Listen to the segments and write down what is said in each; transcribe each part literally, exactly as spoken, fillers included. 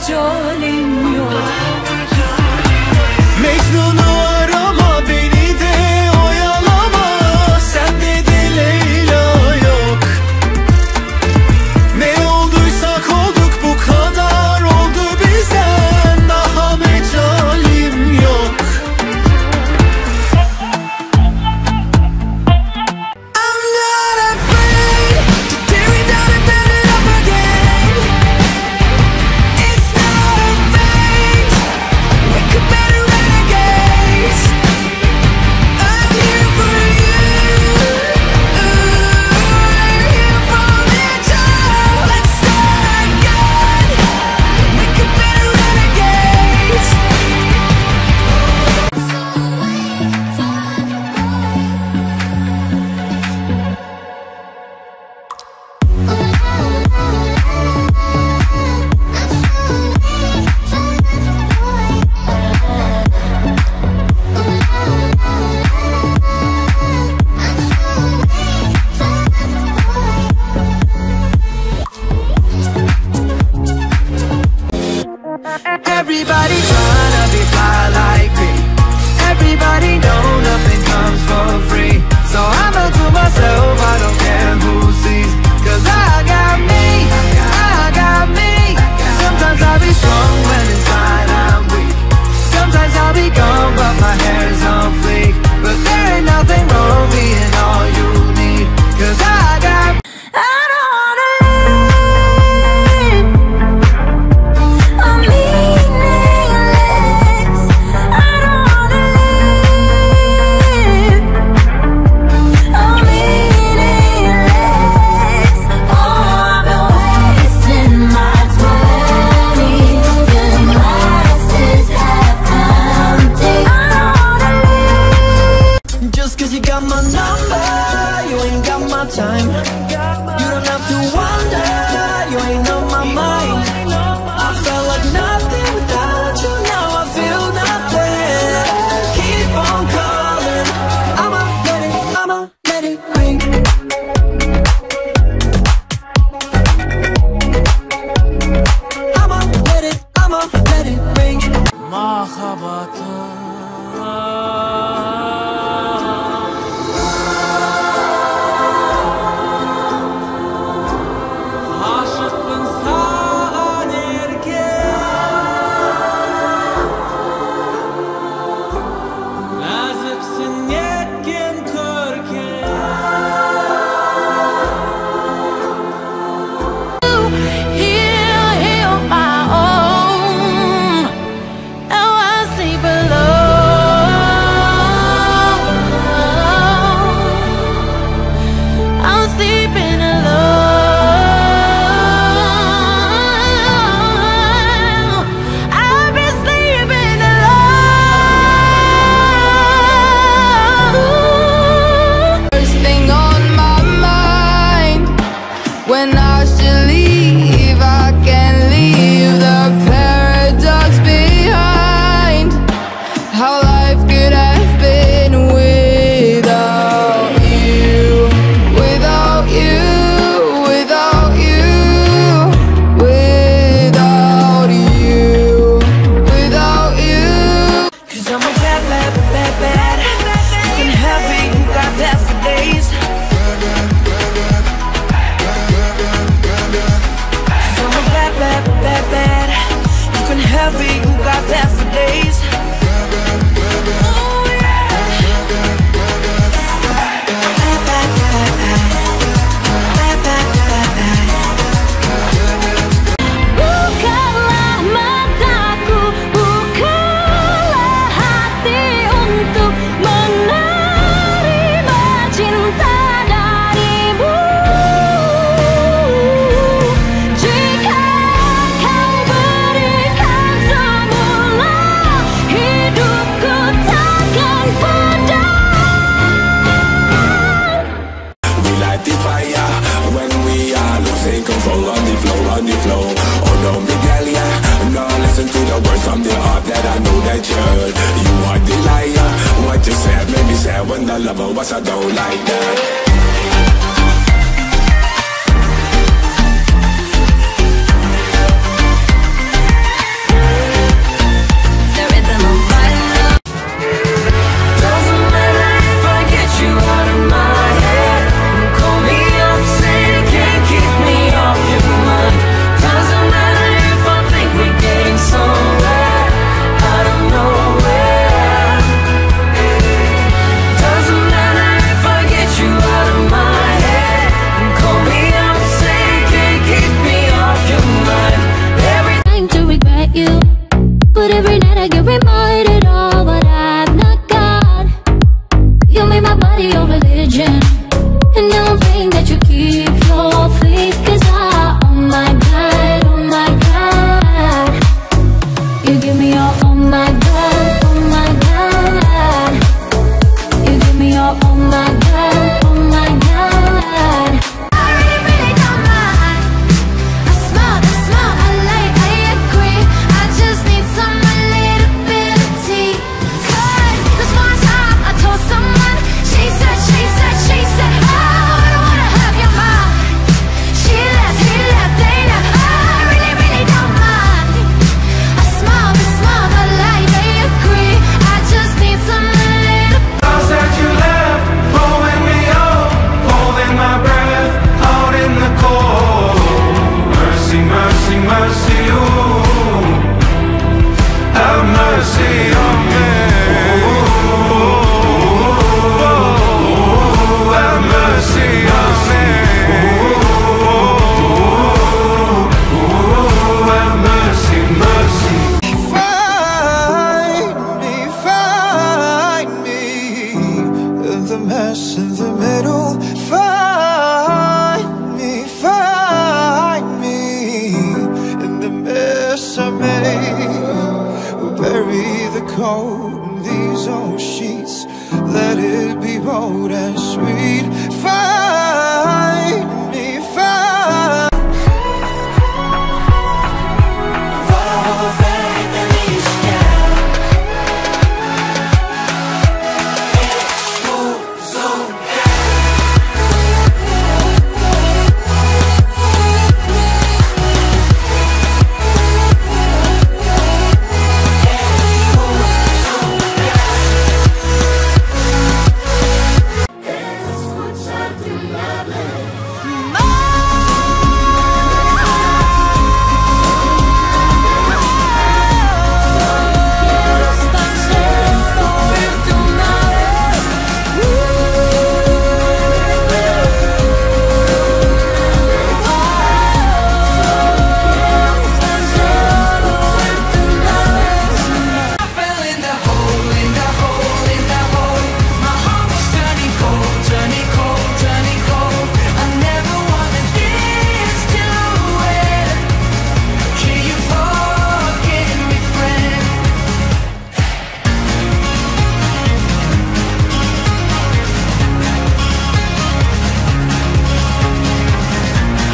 mecalim yok. Mecnun'u arama, beni de oyalama, sende de Leyla yok. Ne olduysak olduk, bu kadar oldu bizden, daha mecalim yok. Everybody tryna be fly like me. Everybody know nothing comes for free. So I'ma do myself, I don't care who sees. Cause I got me, I got me. Sometimes I'll be strong when inside I'm weak. Sometimes I'll be gone but my hair's on fleek. But there ain't nothing wrong being all you need. Cause I got me. Time. You don't have to wonder, you ain't on my mind. I felt like nothing without you, now I feel nothing. Keep on calling, I'ma let it, I'ma let it ring. I'ma let it, I'ma let it ring. Mahabata. When I should leave, I can't leave the paradox behind. How life could have been without you, without you, without you, without you, without you. Cause I'm a bad, bad, bad, bad. You can have me, you got that for days. Bad, bad, you can have it, you got that for days. Oh yeah. Bad, bad, bad, bad, bad, bad, bad. Bukalah mataku, bukalah hati untuk menerima cinta darimu. Jika control on the flow, on the flow. Oh no, Miguel, yeah. No, listen to the words from the heart that I know that you heard. You are the liar. What you said made me sad when the lover was I don't like that. But every night I get reminded of what I've not got. You made my body your religion, and now I'm praying that you keep your faith. Cause I, oh my God, oh my God, you give me your, oh my God, oh my God, you give me your, oh my God, oh my God. I really, really don't mind. I smile, I smile, I like, I agree. I just need some, a little bit of tea. Cause this one time I told someone, she said, she said, she said, oh, I don't wanna have your mind. She left, he left, they left. Oh, I really, really don't mind. I smile, I smile, I like, I agree. I just need some, a little. Thoughts that you left, holding me up, holding my breath, out in the cold. Mercy, mercy, mercy, ooh, have mercy on me. Ooh, have mercy on me. Ooh, have mercy, mercy. Find me, find me in the mess in the middle. Find me, find me in the mess I made. We'll bury the cold in these old sheets. Let it be bold and sweet. Find me, find.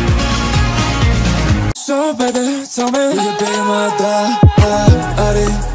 So baby, tell me, will you be my daddy?